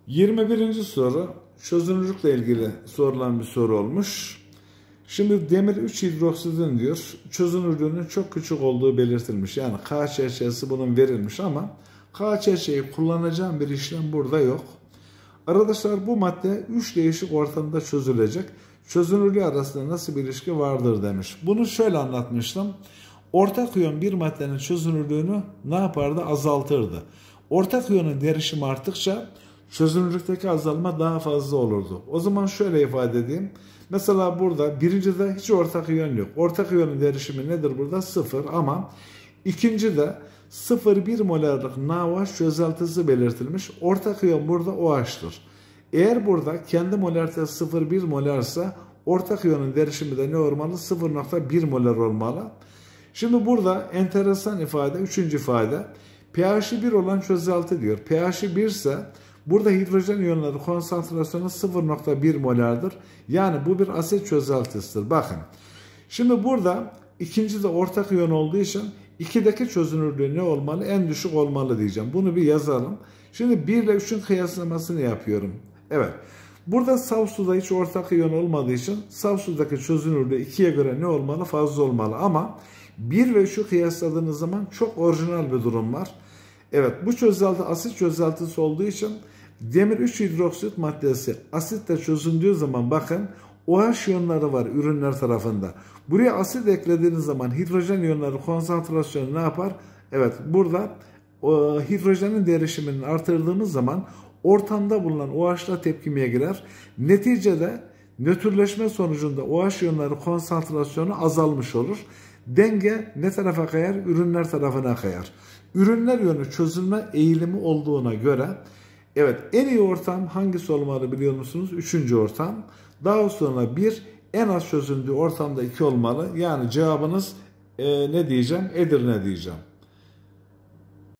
21. soru çözünürlükle ilgili sorulan bir soru olmuş. Şimdi demir 3 hidroksidin diyor çözünürlüğünün çok küçük olduğu belirtilmiş. Yani K çerçevesi bunun verilmiş ama K çerçeveyi kullanacağım bir işlem burada yok. Arkadaşlar bu madde 3 değişik ortamda çözülecek. Çözünürlüğü arasında nasıl bir ilişki vardır demiş. Bunu şöyle anlatmıştım. Ortak iyon bir maddenin çözünürlüğünü ne yapardı? Azaltırdı. Ortak iyonun derişimi arttıkça çözünürlükteki azalma daha fazla olurdu. O zaman şöyle ifade edeyim. Mesela burada birincide hiç ortak iyon yok. Ortak iyonun derişimi nedir burada? 0 ama ikincide 0,1 molarlık NaOH çözeltisi belirtilmiş. Ortak iyon burada OH'tır. Eğer burada kendi molarite 0,1 molarsa ortak iyonun derişimi de ne olmalı? 0,1 molar olmalı. Şimdi burada enteresan ifade, üçüncü ifade. pH'i 1 olan çözelti diyor. pH'i 1 ise burada hidrojen iyonları konsantrasyonu 0,1 molardır. Yani bu bir asit çözeltisidir. Bakın. Şimdi burada ikinci de ortak iyon olduğu için 2'deki çözünürlüğü ne olmalı? En düşük olmalı diyeceğim. Bunu bir yazalım. Şimdi 1 ile 3'ün kıyaslamasını yapıyorum. Evet. Burada saf suda hiç ortak iyon olmadığı için saf sudaki çözünürlüğü 2'ye göre ne olmalı? Fazla olmalı. Ama 1 ve 3'ü kıyasladığınız zaman çok orijinal bir durum var. Evet, bu çözelti asit çözeltisi olduğu için demir 3 hidroksit maddesi asitle çözündüğü zaman bakın OH iyonları var ürünler tarafında. Buraya asit eklediğiniz zaman hidrojen iyonları konsantrasyonu ne yapar? Evet, burada hidrojenin derişimini artırdığımız zaman ortamda bulunan OH'la tepkimeye girer. Neticede nötrleşme sonucunda OH iyonları konsantrasyonu azalmış olur. Denge ne tarafa kayar? Ürünler tarafına kayar. Ürünler yönü çözülme eğilimi olduğuna göre evet en iyi ortam hangisi olmalı biliyor musunuz? Üçüncü ortam. Daha sonra 1 en az çözündüğü ortamda 2 olmalı. Yani cevabınız ne diyeceğim? Edirne diyeceğim.